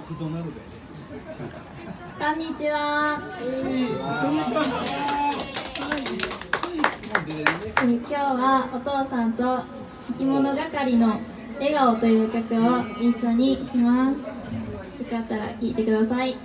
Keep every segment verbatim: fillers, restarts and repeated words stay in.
こんにちは。今日はお父さんと生き物係の笑顔という曲を一緒にします。よかったら聴いてください。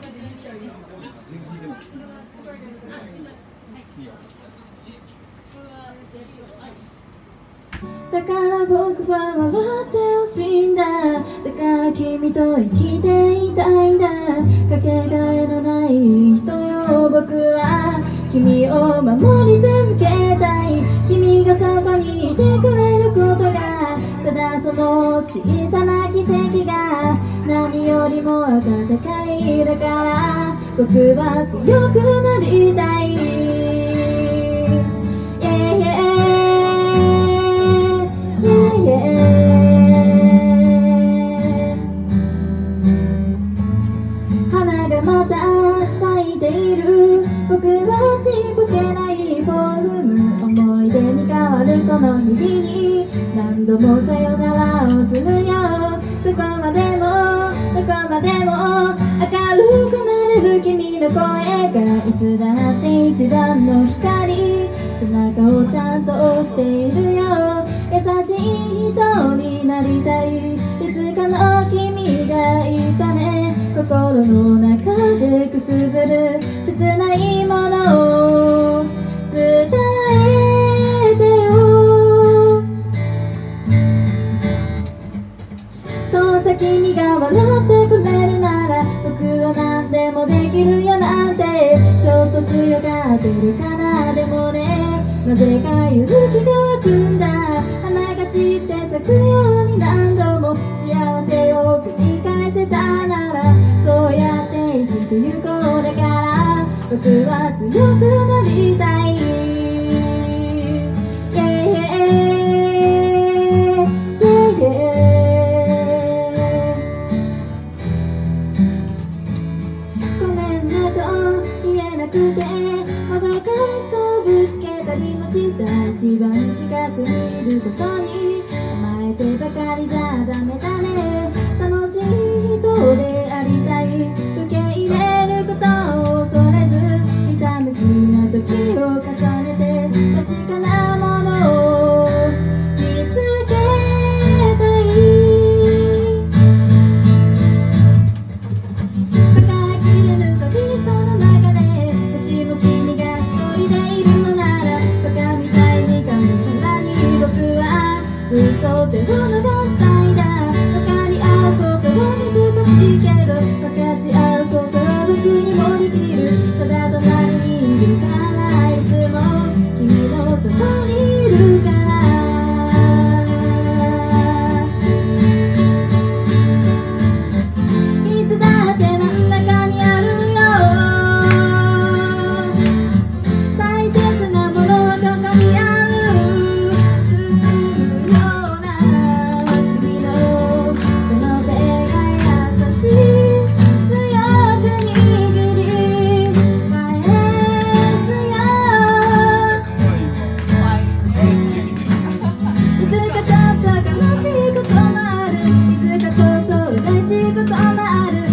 だから僕は笑ってほしいんだ。だから君と生きていたいんだ。かけがえのない人よ僕は。君を守り続けたい。君がそこにいてくれることが、ただその小さな奇跡が何よりも温かい。だから僕は強くなりたい。花がまた咲いている。僕はちっぽけないフォルム。思い出に変わるこの日々に何度もさよならをするよ。どこまでもどこまでも明るくなれる君の声がいつだって一番の光。背中をちゃんと押しているよ。優しい人になりたい。いつかの君がいたね。心の中でくすぶる切ないものを伝えてよ。そうさ君が笑ってくれるなら僕は何でもできるよなんて。ちょっと強がってるかな。でもねなぜか勇気が湧くんだ。花が散って咲くように何度も幸せを繰り返せたなら、そうやって生きてゆこう。だから僕は強くなりたい。ごめんねと言えなくてもどかしさをぶつけたりもした。一番近くにいることに甘えてばかりじゃダメだね。楽しい人でありたい。受け入れることを恐れずひたむきな時を重ねて確かなものを見つけたい。抱えきれぬ寂しさの中でもしも君が一人でいるのなら、バカみたいにがむしゃらに僕はずっと手を伸ばしたいんだ。分かり合うことは難しいけど分かち合うことは僕にもできる。ただ隣にいるからいつも君のそばにいるから。いつだって真ん中にあるよ。大切なものはここにある。包むような君のその手が優しい。強く握り返すよ。いつかちょっと悲しいこともある。いつかちょっと嬉しいこともある。